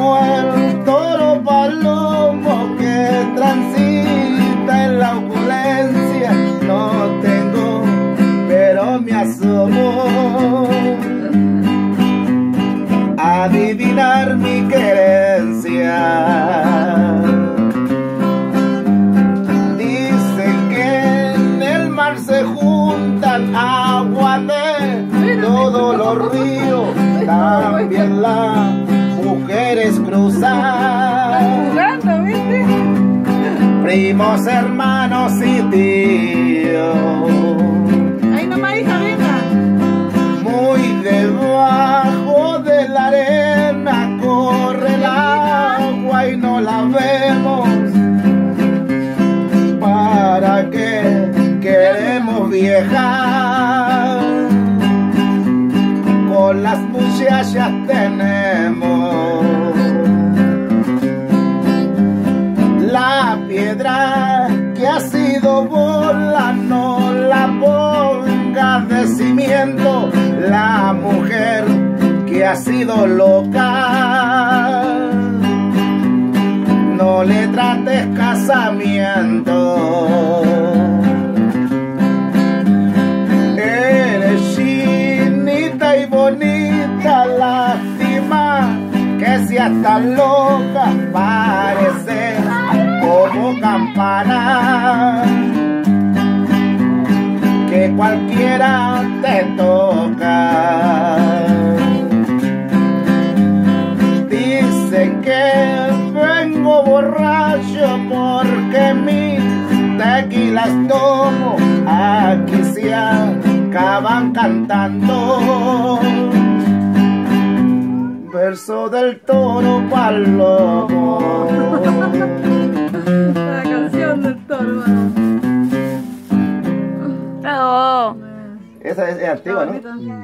como el toro palomo que transita en la opulencia. No tengo, pero me asomo a adivinar mi querencia. Dicen que en el mar se juntan agua de todos los ríos, también las mujeres cruzan, primos, hermanos y tíos. Ahí nomás, hija, venga. Muy debajo de la arena corre el agua y no la vemos. ¿Para qué queremos viajar? Con las muchachas tenemos. La piedra que ha sido bola no la pongas de cimiento. La mujer que ha sido loca no le trates casamiento. Eres chinita y bonita, lástima que seas tan loca, pareces como campana que cualquiera te toca. Dicen que vengo borracho porque mis tequilas tomo, aquí se acaban cantando verso del toro palomo. La canción del toro. Bravo. Esa es antigua, ¿no?